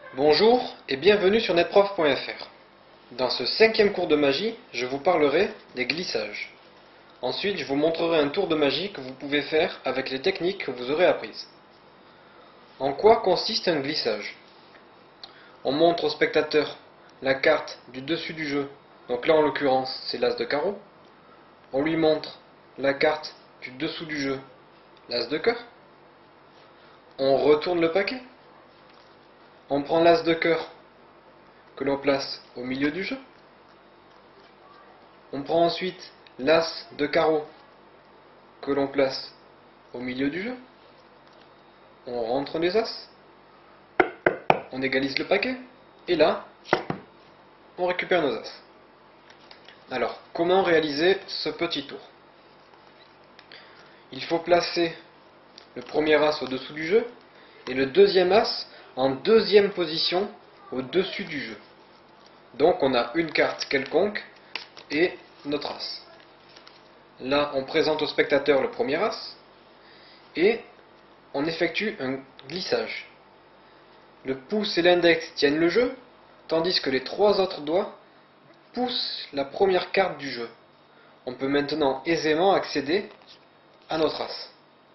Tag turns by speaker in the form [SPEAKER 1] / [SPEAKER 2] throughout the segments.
[SPEAKER 1] Bonjour et bienvenue sur netprof.fr. Dans ce 5e cours de magie, je vous parlerai des glissages. Ensuite, je vous montrerai un tour de magie que vous pouvez faire avec les techniques que vous aurez apprises. En quoi consiste un glissage? On montre au spectateur la carte du dessus du jeu, donc là en l'occurrence c'est l'as de carreau. On lui montre la carte du dessous du jeu, l'as de cœur. On retourne le paquet. On prend l'as de cœur que l'on place au milieu du jeu. On prend ensuite l'as de carreau que l'on place au milieu du jeu. On rentre les as. On égalise le paquet. Et là, on récupère nos as. Alors, comment réaliser ce petit tour? Il faut placer le premier as au-dessous du jeu et le deuxième as en deuxième position au-dessus du jeu. Donc on a une carte quelconque et notre as. Là, on présente au spectateur le premier as et on effectue un glissage. Le pouce et l'index tiennent le jeu, tandis que les trois autres doigts poussent la première carte du jeu. On peut maintenant aisément accéder à notre as.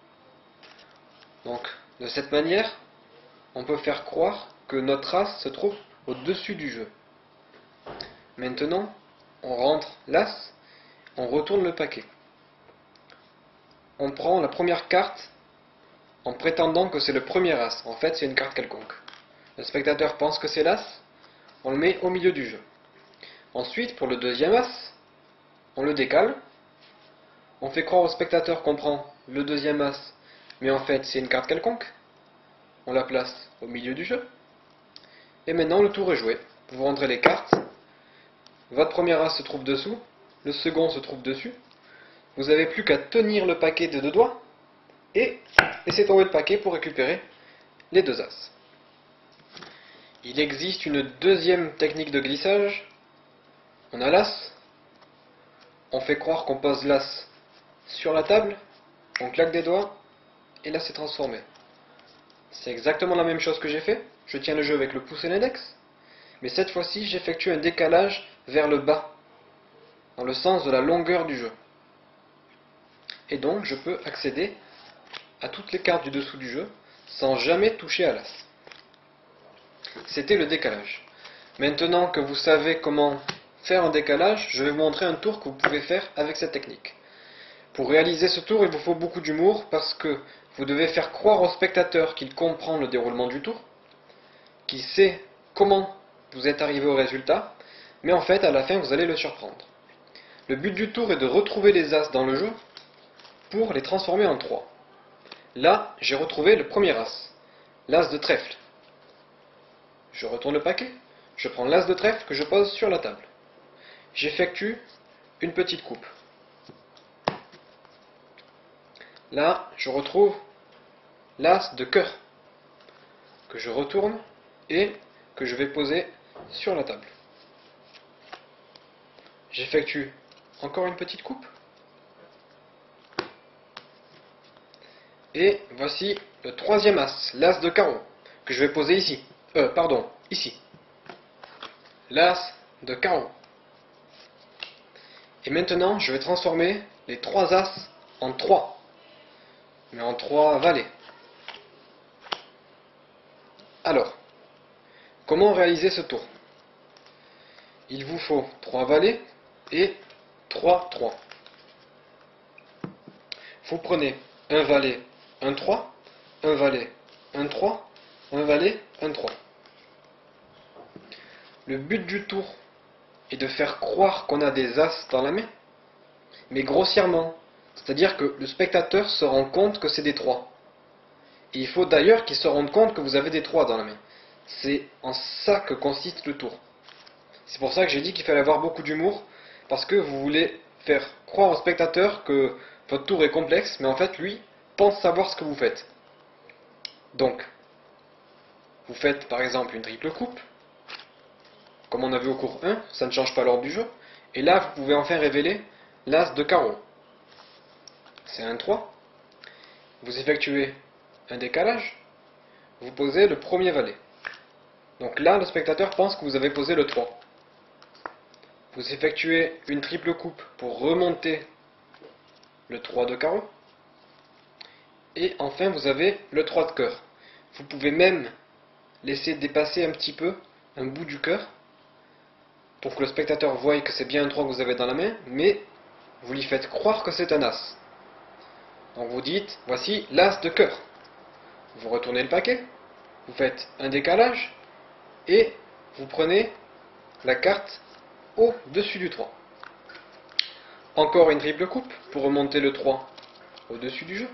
[SPEAKER 1] Donc, de cette manière, on peut faire croire que notre as se trouve au-dessus du jeu. Maintenant, on rentre l'as, on retourne le paquet. On prend la première carte en prétendant que c'est le premier as. En fait, c'est une carte quelconque. Le spectateur pense que c'est l'as, on le met au milieu du jeu. Ensuite, pour le deuxième as, on le décale. On fait croire au spectateur qu'on prend le deuxième as, mais en fait, c'est une carte quelconque. On la place au milieu du jeu. Et maintenant, le tour est joué. Vous rentrez les cartes. Votre premier as se trouve dessous, le second se trouve dessus. Vous n'avez plus qu'à tenir le paquet de deux doigts et laisser tomber le paquet pour récupérer les deux as. Il existe une deuxième technique de glissage. On a l'as, on fait croire qu'on pose l'as sur la table, on claque des doigts et là c'est transformé. C'est exactement la même chose que j'ai fait. Je tiens le jeu avec le pouce et l'index, mais cette fois-ci j'effectue un décalage vers le bas, dans le sens de la longueur du jeu. Et donc je peux accéder à toutes les cartes du dessous du jeu sans jamais toucher à l'as. C'était le décalage. Maintenant que vous savez comment faire un décalage, je vais vous montrer un tour que vous pouvez faire avec cette technique. Pour réaliser ce tour, il vous faut beaucoup d'humour parce que vous devez faire croire au spectateur qu'il comprend le déroulement du tour, qu'il sait comment vous êtes arrivé au résultat, mais en fait, à la fin, vous allez le surprendre. Le but du tour est de retrouver les as dans le jeu pour les transformer en 3. Là, j'ai retrouvé le premier as, l'as de trèfle. Je retourne le paquet, je prends l'as de trèfle que je pose sur la table. J'effectue une petite coupe. Là, je retrouve l'as de cœur que je retourne et que je vais poser sur la table. J'effectue encore une petite coupe. Et voici le troisième as, l'as de carreau, que je vais poser ici. Ici. L'as de carreau. Et maintenant, je vais transformer les trois as en 3. Mais en 3 valets. Alors, comment réaliser ce tour? Il vous faut 3 valets et 3 3. Vous prenez un valet, un 3, un valet, un 3, un valet, un 3. Le but du tour est de faire croire qu'on a des as dans la main, mais grossièrement. C'est-à-dire que le spectateur se rend compte que c'est des 3. Et il faut d'ailleurs qu'il se rende compte que vous avez des 3 dans la main. C'est en ça que consiste le tour. C'est pour ça que j'ai dit qu'il fallait avoir beaucoup d'humour, parce que vous voulez faire croire au spectateur que votre tour est complexe, mais en fait, lui, pense savoir ce que vous faites. Donc, vous faites par exemple une triple coupe, comme on a vu au cours 1, ça ne change pas l'ordre du jeu, et là, vous pouvez enfin révéler l'as de carreau. C'est un 3. Vous effectuez un décalage, vous posez le premier valet. Donc là, le spectateur pense que vous avez posé le 3. Vous effectuez une triple coupe pour remonter le 3 de carreau. Et enfin, vous avez le 3 de cœur. Vous pouvez même laisser dépasser un petit peu un bout du cœur pour que le spectateur voie que c'est bien un 3 que vous avez dans la main, mais vous lui faites croire que c'est un as. Donc vous dites, voici l'as de cœur. Vous retournez le paquet, vous faites un décalage, et vous prenez la carte au-dessus du 3. Encore une triple coupe pour remonter le 3 au-dessus du jeu.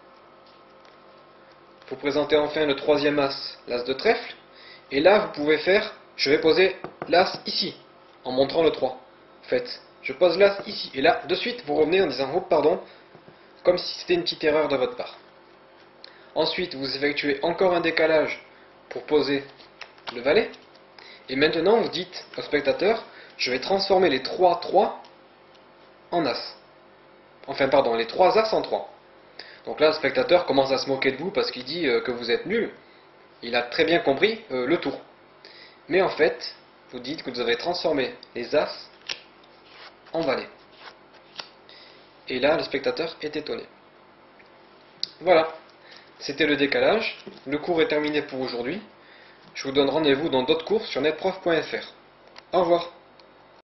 [SPEAKER 1] Vous présentez enfin le troisième as, l'as de trèfle, et là vous pouvez faire, je vais poser l'as ici, en montrant le 3. Vous faites, je pose l'as ici, et là, de suite, vous revenez en disant, oh pardon, comme si c'était une petite erreur de votre part. Ensuite, vous effectuez encore un décalage pour poser le valet, et maintenant vous dites au spectateur, je vais transformer les 3 en as. Enfin pardon, les 3 as en 3. Donc là, le spectateur commence à se moquer de vous parce qu'il dit que vous êtes nul. Il a très bien compris le tour. Mais en fait, vous dites que vous avez transformé les as en valet. Et là, le spectateur est étonné. Voilà, c'était le décalage. Le cours est terminé pour aujourd'hui. Je vous donne rendez-vous dans d'autres cours sur netprof.fr. Au revoir.